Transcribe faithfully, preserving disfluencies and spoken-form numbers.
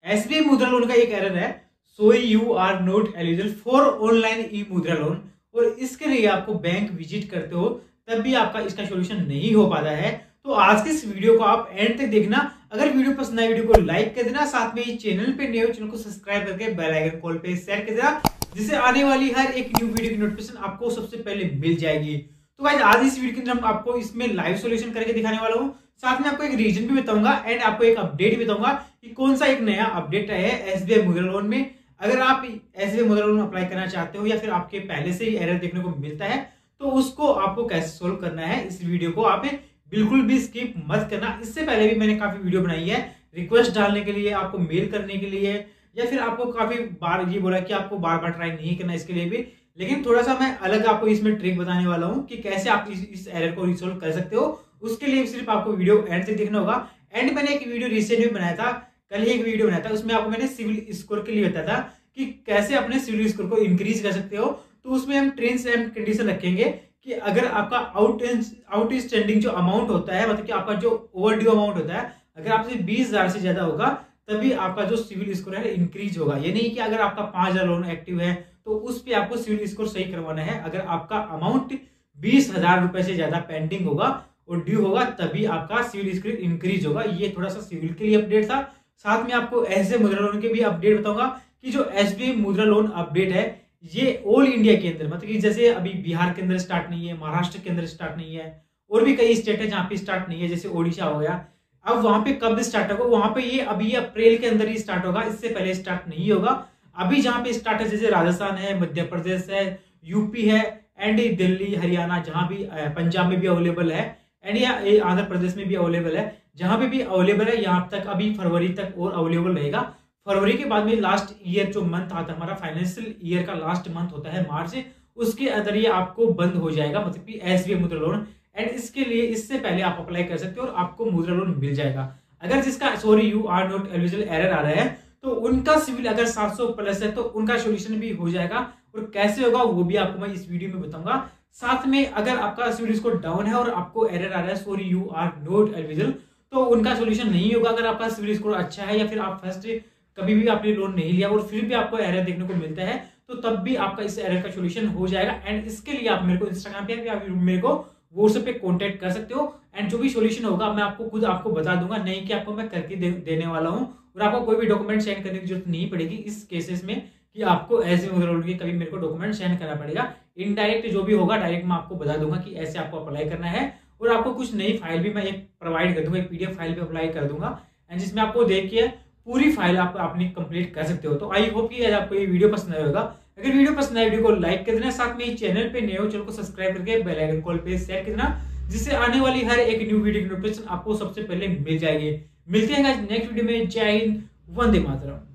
SBI मुद्रा loan का एक एरर है, so you are not eligible for online e Mudra loan, और इसके लिए आपको बैंक विजिट करते हो तब भी आपका इसका सोल्यूशन नहीं हो पाता है। तो आज के इस वीडियो को आप एंड तक देखना। अगर वीडियो पसंद आए वीडियो को लाइक कर देना, साथ में चैनल पे नए हो चैनल को सब्सक्राइब करके बेल आइकन कॉल पे शेयर कर देना, जिससे आने वाली हर एक न्यू वीडियो की नोटिफिकेशन आपको सबसे पहले मिल जाएगी। तो गाइस आज इस वीडियो के अंदर हम आपको इसमें लाइव सॉल्यूशन करके दिखाने वाला हूँ, साथ में आपको एक रीजन भी बताऊंगा एंड आपको एक अपडेट भी बताऊंगा कि कौन सा एक नया अपडेट आया है एसबीआई मुद्रा लोन में। अगर आप एसबीआई मुद्रा लोन अप्लाई करना चाहते हो या फिर आपके पहले से ही एरर देखने को मिलता है तो उसको आपको कैसे सोल्व करना है, इस वीडियो को आपने बिल्कुल भी स्किप मत करना। इससे पहले भी मैंने काफी वीडियो बनाई है रिक्वेस्ट डालने के लिए, आपको मेल करने के लिए, या फिर आपको काफी बार ये बोला कि आपको बार बार ट्राई नहीं करना इसके लिए भी, लेकिन थोड़ा सा मैं अलग आपको इसमें ट्रिक बताने वाला हूँ कि कैसे आप इस, इस एरर को रिसोल्व कर सकते हो। उसके लिए सिर्फ आपको वीडियो एंड तक देखना होगा। एंड मैंने एक वीडियो रिसेंट में बनाया था, कल ही एक वीडियो बनाया था, उसमें आपको मैंने सिविल स्कोर के लिए बताया था कि कैसे अपने सिविल स्कोर को इंक्रीज कर सकते हो। तो उसमें हम ट्रेंड्स एंड कंडीशन रखेंगे कि अगर आपका आउट आउट स्टैंडिंग जो अमाउंट होता है, मतलब कि आपका जो ओवर ड्यू अमाउंट होता है, अगर आपसे बीस हजार से ज्यादा होगा तभी आपका जो सिविल स्कोर है इंक्रीज होगा। ये नहीं कि अगर आपका पांच हजार लोन एक्टिव है तो उस पर आपको सिविल स्कोर सही करवाना है। अगर आपका अमाउंट बीस हजार रुपए से ज्यादा पेंडिंग होगा और ड्यू होगा तभी आपका सिविल स्कोर इंक्रीज होगा। ये थोड़ा सा सिविल के लिए अपडेट था। साथ में आपको ऐसे मुद्रा लोन के भी अपडेट बताऊंगा कि जो एसबीआई मुद्रा लोन अपडेट है ये ऑल इंडिया के अंदर, मतलब कि जैसे अभी बिहार के अंदर स्टार्ट नहीं है, महाराष्ट्र के अंदर स्टार्ट नहीं है, और भी कई स्टेट है जहां पे स्टार्ट नहीं है, जैसे ओडिशा हो गया। अब वहां पे कब स्टार्ट होगा, वहां पे ये अभी अप्रैल के अंदर ही स्टार्ट होगा, इससे पहले स्टार्ट नहीं होगा। अभी जहां पे स्टार्ट है जैसे राजस्थान है, मध्य प्रदेश है, यूपी है एंड दिल्ली हरियाणा, जहां भी पंजाब में भी अवेलेबल है एंड या आंध्र प्रदेश में भी अवेलेबल है, जहां पे भी अवेलेबल है यहाँ तक अभी फरवरी तक और अवेलेबल रहेगा। फरवरी के बाद में लास्ट ईयर जो मंथ आता है हमारा फाइनेंशियल ईयर का लास्ट मंथ होता है मार्च, उसके अंदर ये आपको बंद हो जाएगा, मतलब कि एसबीआई मुद्रा लोन। एंड इसके लिए इससे पहले आप अप्लाई कर सकते हो और आपको मुद्रा लोन मिल जाएगा। अगर जिसका sorry you are not eligible error आ रहा है तो उनका सिविल अगर सात सौ प्लस है तो उनका सोल्यूशन भी हो जाएगा, और कैसे होगा वो भी आपको मैं इस वीडियो में बताऊंगा। साथ में अगर आपका सिविल स्कोर डाउन है और आपको एरर आ रहा है sorry you are not eligible, तो उनका सोल्यूशन नहीं होगा। अगर आपका सिविल स्कोर अच्छा है या फिर आप फर्स्ट कभी भी आपने लोन नहीं लिया और फिर भी आपको एरर देखने को मिलता है तो तब भी आपका इस एरर का सोल्यूशन हो जाएगा। एंड इसके लिए आप मेरे को इंस्टाग्राम पे या मेरे को व्हाट्सएप पे कांटेक्ट कर सकते हो एंड जो भी सोल्यूशन होगा मैं आपको खुद आपको बता दूंगा, नहीं कि आपको मैं करके दे, देने वाला हूं। और आपको कोई भी डॉक्यूमेंट सेंड करने की जरूरत नहीं पड़ेगी इस केसेस में कि आपको ऐसे के कभी मेरे को डॉक्यूमेंट सेंड करना पड़ेगा। इनडायरेक्ट जो भी होगा डायरेक्ट मैं आपको बता दूंगा कि ऐसे आपको अप्लाई करना है, और आपको कुछ नई फाइल भी मैं एक प्रोवाइड कर दूंगा, एक पीडीएफ फाइल भी अप्लाई कर दूंगा एंड जिसमें आपको देख के पूरी फाइल आप अपनी कंप्लीट कर सकते हो। तो आई होप कि आपको ये वीडियो पसंद आएगा। अगर वीडियो पसंद आए वीडियो को लाइक कर देना, साथ में चैनल पे नए हो चैनल को सब्सक्राइब करके बेल आइकन कॉल पे शेयर कर देना, जिससे आने वाली हर एक न्यू वीडियो की नोटिफिकेशन आपको सबसे पहले मिल जाएगी। मिलते हैं नेक्स्ट वीडियो में। जय हिंद, वंदे मातरम।